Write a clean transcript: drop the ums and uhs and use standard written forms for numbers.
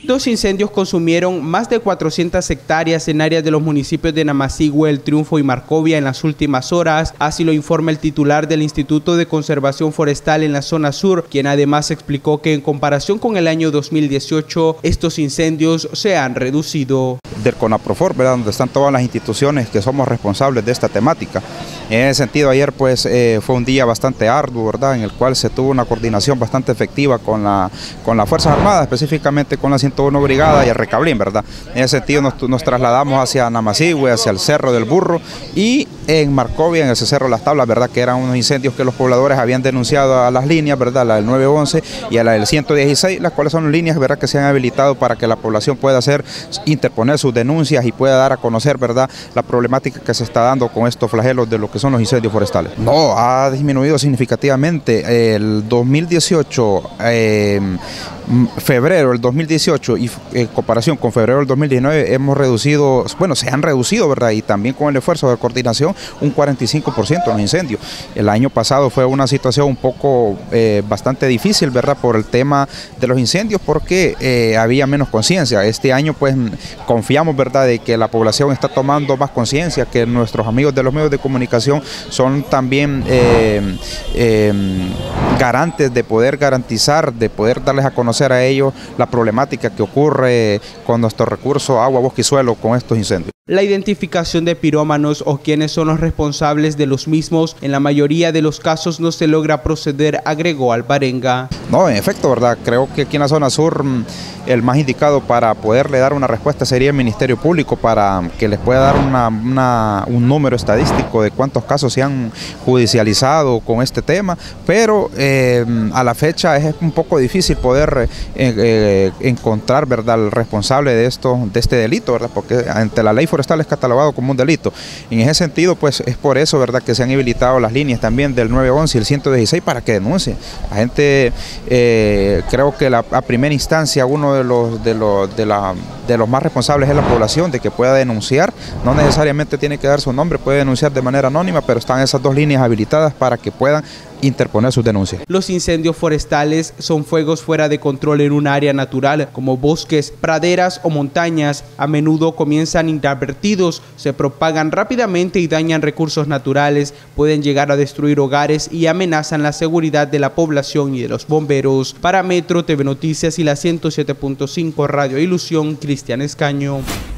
Dos incendios consumieron más de 400 hectáreas en áreas de los municipios de Namasigüe, El Triunfo y Marcovia en las últimas horas, así lo informa el titular del Instituto de Conservación Forestal en la zona sur, quien además explicó que en comparación con el año 2018, estos incendios se han reducido. Del CONAPROFOR, ¿verdad?, donde están todas las instituciones que somos responsables de esta temática. En ese sentido, ayer pues fue un día bastante arduo, ¿verdad?, en el cual se tuvo una coordinación bastante efectiva con las Fuerzas Armadas, específicamente con la 101 Brigada y el Recablín, ¿verdad? En ese sentido nos trasladamos hacia Namasigüe, hacia el Cerro del Burro, y en Marcovia, en ese Cerro Las Tablas, ¿verdad?, que eran unos incendios que los pobladores habían denunciado a las líneas, ¿verdad?, la del 911 y a la del 116, las cuales son líneas, ¿verdad?, que se han habilitado para que la población pueda interponer sus denuncias y pueda dar a conocer, ¿verdad?, la problemática que se está dando con estos flagelos de lo que son los incendios forestales. No, ha disminuido significativamente. El 2018, febrero del 2018 y en comparación con febrero del 2019 hemos reducido, bueno, se han reducido, ¿verdad?, y también con el esfuerzo de coordinación un 45% en los incendios. El año pasado fue una situación un poco bastante difícil, ¿verdad?, por el tema de los incendios, porque había menos conciencia. Este año pues confiamos, ¿verdad?, de que la población está tomando más conciencia, que nuestros amigos de los medios de comunicación son también garantes de poder garantizar, de poder darles a conocer a ellos la problemática que ocurre con nuestros recursos agua, bosque y suelo con estos incendios. La identificación de pirómanos o quienes son los responsables de los mismos, en la mayoría de los casos no se logra proceder, agregó Alvarenga. No, en efecto, ¿verdad? Creo que aquí en la zona sur el más indicado para poderle dar una respuesta sería el Ministerio Público, para que les pueda dar un número estadístico de cuántos casos se han judicializado con este tema, pero a la fecha es un poco difícil poder encontrar, ¿verdad?, el responsable de este delito, ¿verdad?, porque ante la ley forestal es catalogado como un delito. En ese sentido, pues es por eso, ¿verdad?, que se han habilitado las líneas también del 911 y el 116 para que denuncie. La gente, creo que a primera instancia uno de los más responsables es la población, de que pueda denunciar. No necesariamente tiene que dar su nombre, puede denunciar de manera anónima, pero están esas dos líneas habilitadas para que puedan interponer sus denuncias. Los incendios forestales son fuegos fuera de control en un área natural, como bosques, praderas o montañas. A menudo comienzan inadvertidos, se propagan rápidamente y dañan recursos naturales, pueden llegar a destruir hogares y amenazan la seguridad de la población y de los bomberos. Para Metro TV Noticias y la 107.5 Radio Ilusión, Cristian Escaño.